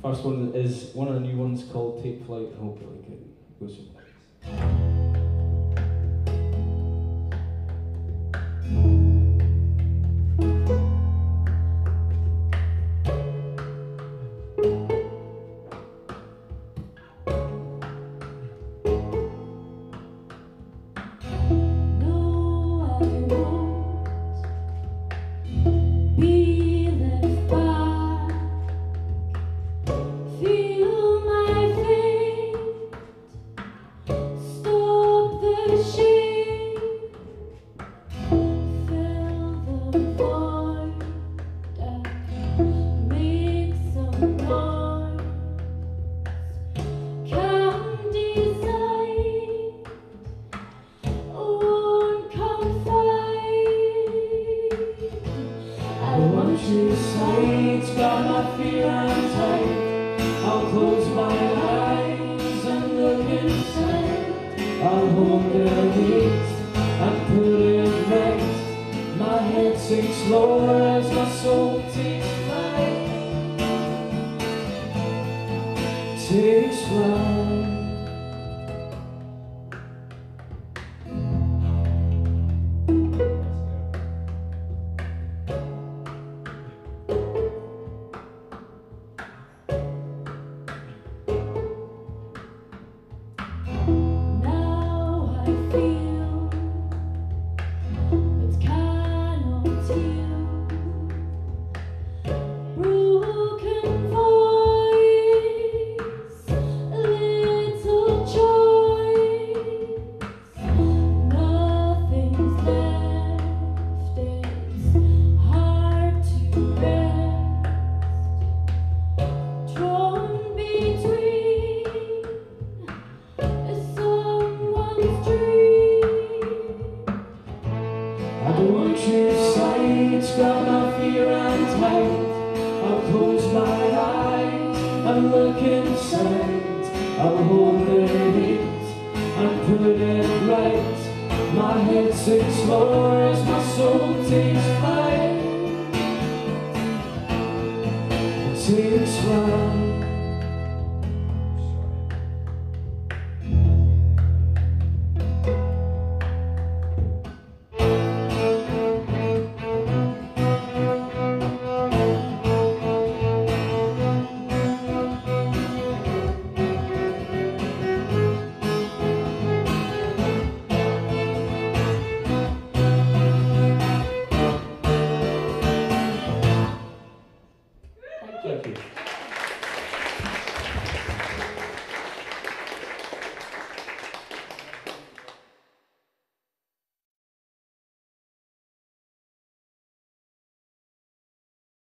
First one is one of the new ones called Take Flight. I hope you like it. Go some place. Got my feet untied. I'll close my eyes and look inside. I'll hold their heat and put it right. My head sinks lower as my soul takes flight. Takes flight. Got my fear untied. I'll close my eyes and look inside. I'll hold their heat and put it right. My head sinks lower as my soul takes flight. Takes flight. Thank you.